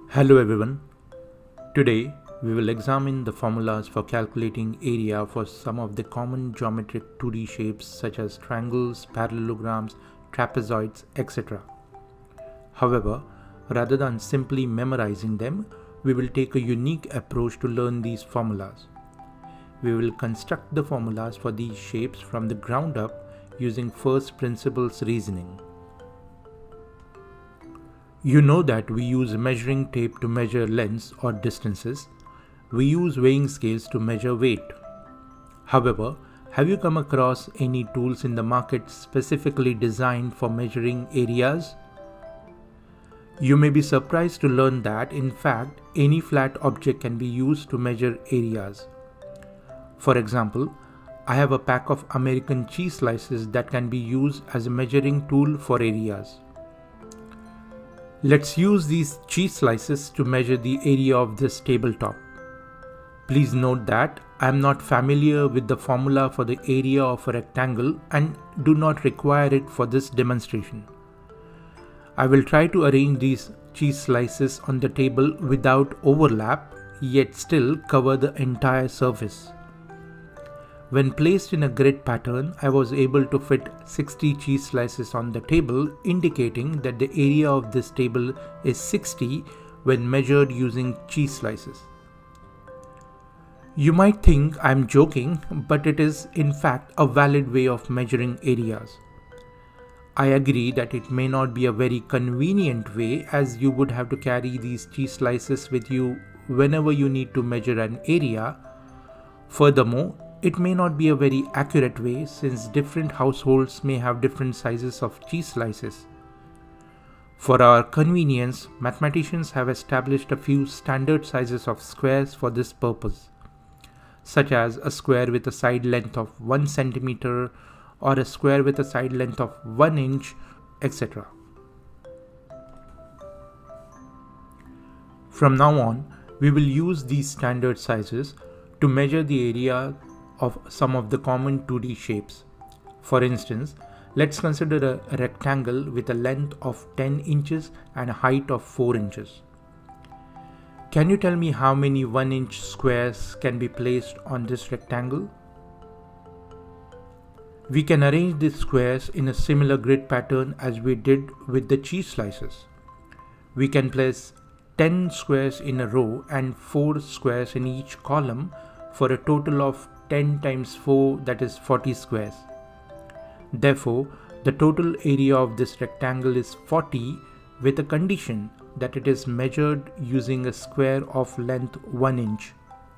Hello everyone. Today we will examine the formulas for calculating area for some of the common geometric 2D shapes such as triangles, parallelograms, trapezoids, etc. However, rather than simply memorizing them, we will take a unique approach to learn these formulas. We will construct the formulas for these shapes from the ground up using first principles reasoning. You know that we use measuring tape to measure lengths or distances. We use weighing scales to measure weight. However, have you come across any tools in the market specifically designed for measuring areas? You may be surprised to learn that, in fact, any flat object can be used to measure areas. For example, I have a pack of American cheese slices that can be used as a measuring tool for areas. Let's use these cheese slices to measure the area of this tabletop. Please note that I am not familiar with the formula for the area of a rectangle and do not require it for this demonstration. I will try to arrange these cheese slices on the table without overlap, yet still cover the entire surface. When placed in a grid pattern, I was able to fit 60 cheese slices on the table, indicating that the area of this table is 60 when measured using cheese slices. You might think I'm joking, but it is in fact a valid way of measuring areas. I agree that it may not be a very convenient way, as you would have to carry these cheese slices with you whenever you need to measure an area. Furthermore, it may not be a very accurate way, since different households may have different sizes of cheese slices. For our convenience, mathematicians have established a few standard sizes of squares for this purpose, such as a square with a side length of 1 centimeter or a square with a side length of 1 inch, etc. From now on, we will use these standard sizes to measure the area of some of the common 2D shapes. For instance, let's consider a rectangle with a length of 10 inches and a height of 4 inches. Can you tell me how many 1-inch squares can be placed on this rectangle? We can arrange these squares in a similar grid pattern as we did with the cheese slices. We can place 10 squares in a row and 4 squares in each column for a total of 10 times 4, that is 40 squares. Therefore, the total area of this rectangle is 40, with a condition that it is measured using a square of length 1 inch.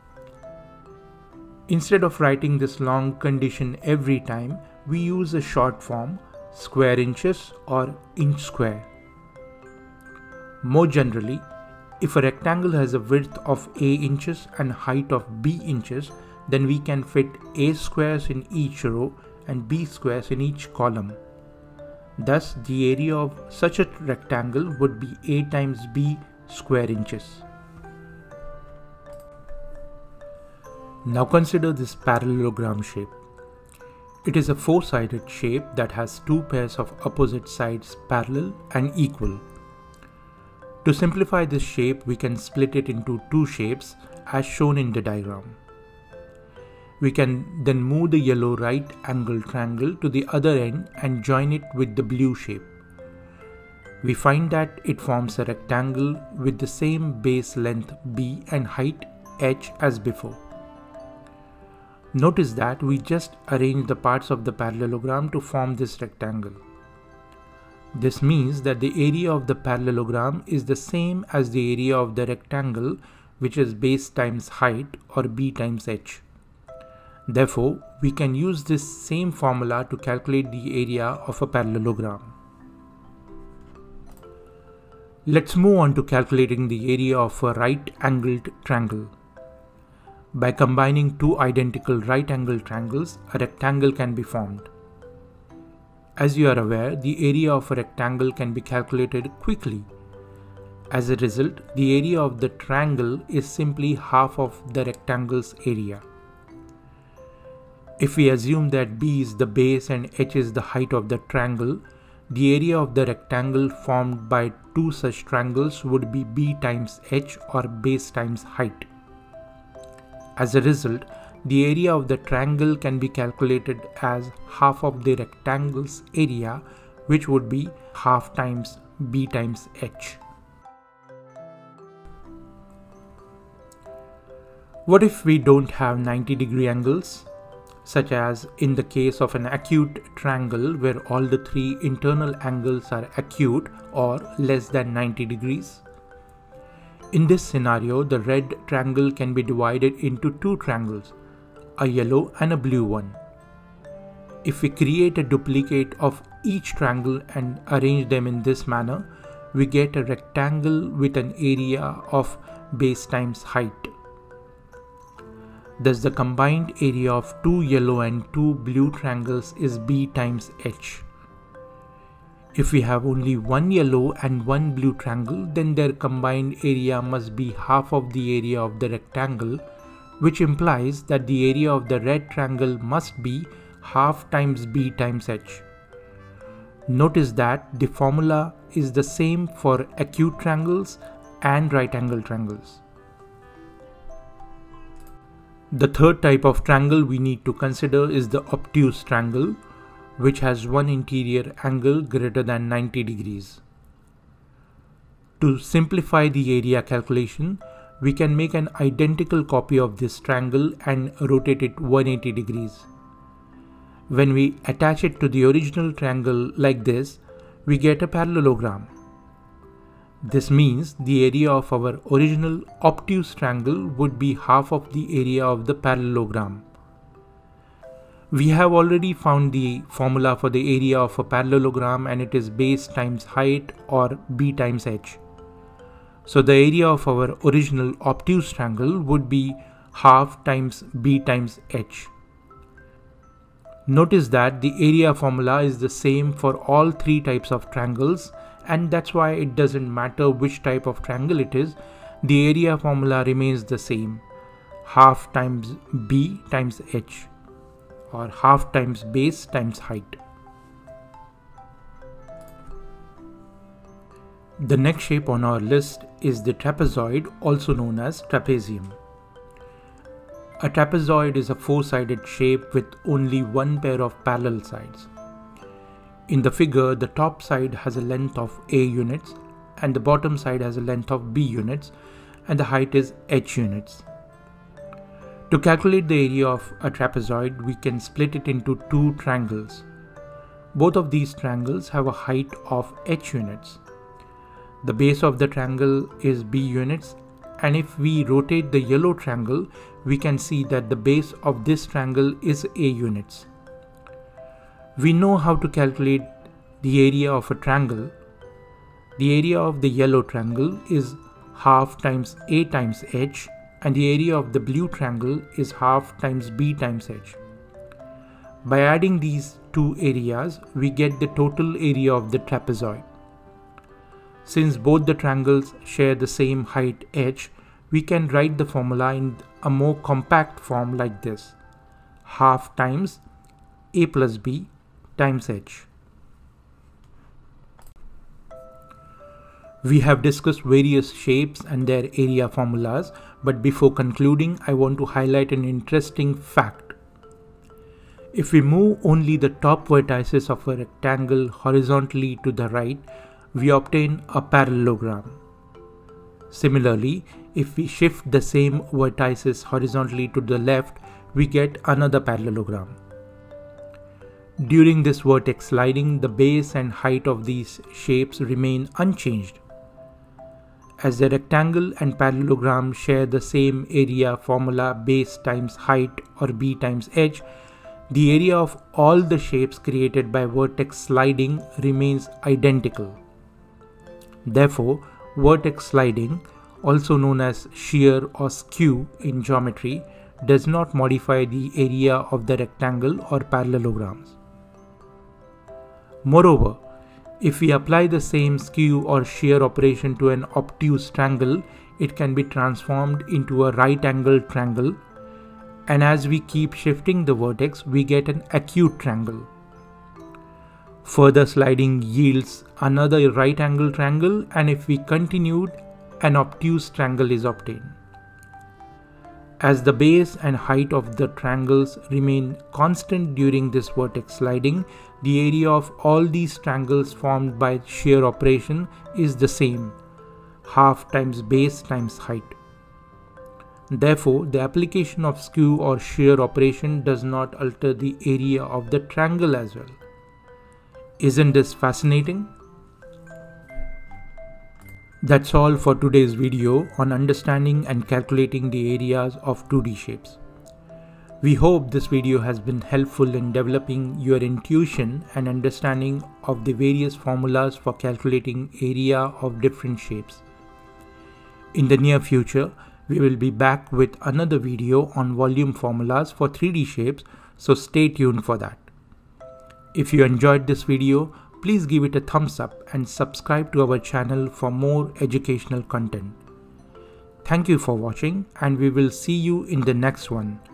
Instead of writing this long condition every time, we use a short form, square inches or inch square. More generally, if a rectangle has a width of A inches and height of B inches, then we can fit A squares in each row and B squares in each column. Thus, the area of such a rectangle would be A times B square inches. Now consider this parallelogram shape. It is a four-sided shape that has two pairs of opposite sides parallel and equal. To simplify this shape, we can split it into two shapes as shown in the diagram. We can then move the yellow right angled triangle to the other end and join it with the blue shape. We find that it forms a rectangle with the same base length B and height h as before. Notice that we just arranged the parts of the parallelogram to form this rectangle. This means that the area of the parallelogram is the same as the area of the rectangle, which is base times height, or B times h. Therefore, we can use this same formula to calculate the area of a parallelogram. Let's move on to calculating the area of a right-angled triangle. By combining two identical right-angled triangles, a rectangle can be formed. As you are aware, the area of a rectangle can be calculated quickly. As a result, the area of the triangle is simply half of the rectangle's area. If we assume that B is the base and h is the height of the triangle, the area of the rectangle formed by two such triangles would be b times h, or base times height. As a result, the area of the triangle can be calculated as half of the rectangle's area, which would be half times b times h. What if we don't have 90-degree angles, such as in the case of an acute triangle where all the three internal angles are acute or less than 90 degrees? In this scenario, the red triangle can be divided into two triangles, a yellow and a blue one. If we create a duplicate of each triangle and arrange them in this manner, we get a rectangle with an area of base times height. Thus, the combined area of two yellow and two blue triangles is b times h. If we have only one yellow and one blue triangle, then their combined area must be half of the area of the rectangle, which implies that the area of the red triangle must be half times b times h. Notice that the formula is the same for acute triangles and right angle triangles. The third type of triangle we need to consider is the obtuse triangle, which has one interior angle greater than 90 degrees. To simplify the area calculation, we can make an identical copy of this triangle and rotate it 180 degrees. When we attach it to the original triangle like this, we get a parallelogram. This means the area of our original obtuse triangle would be half of the area of the parallelogram. We have already found the formula for the area of a parallelogram, and it is base times height, or b times h. So the area of our original obtuse triangle would be half times b times h. Notice that the area formula is the same for all three types of triangles, and that's why it doesn't matter which type of triangle it is, the area formula remains the same, half times b times h, or half times base times height. The next shape on our list is the trapezoid, also known as trapezium. A trapezoid is a four-sided shape with only one pair of parallel sides. In the figure, the top side has a length of a units, and the bottom side has a length of b units, and the height is h units. To calculate the area of a trapezoid, we can split it into two triangles. Both of these triangles have a height of h units. The base of the triangle is b units, and if we rotate the yellow triangle, we can see that the base of this triangle is a units. We know how to calculate the area of a triangle. The area of the yellow triangle is half times a times h, and the area of the blue triangle is half times b times h. By adding these two areas, we get the total area of the trapezoid. Since both the triangles share the same height h, we can write the formula in a more compact form like this: half times a plus b times h. We have discussed various shapes and their area formulas, but before concluding, I want to highlight an interesting fact. If we move only the top vertices of a rectangle horizontally to the right, we obtain a parallelogram. Similarly, if we shift the same vertices horizontally to the left, we get another parallelogram. During this vertex sliding, the base and height of these shapes remain unchanged. As the rectangle and parallelogram share the same area formula, base times height, or b times h, the area of all the shapes created by vertex sliding remains identical. Therefore, vertex sliding, also known as shear or skew in geometry, does not modify the area of the rectangle or parallelograms. Moreover, if we apply the same skew or shear operation to an obtuse triangle, it can be transformed into a right-angled triangle, and as we keep shifting the vertex, we get an acute triangle. Further sliding yields another right angle triangle, and if we continued, an obtuse triangle is obtained. As the base and height of the triangles remain constant during this vertex sliding, the area of all these triangles formed by shear operation is the same, half times base times height. Therefore, the application of skew or shear operation does not alter the area of the triangle as well. Isn't this fascinating? That's all for today's video on understanding and calculating the areas of 2D shapes. We hope this video has been helpful in developing your intuition and understanding of the various formulas for calculating area of different shapes. In the near future, we will be back with another video on volume formulas for 3D shapes, so stay tuned for that. If you enjoyed this video, please give it a thumbs up and subscribe to our channel for more educational content. Thank you for watching, and we will see you in the next one.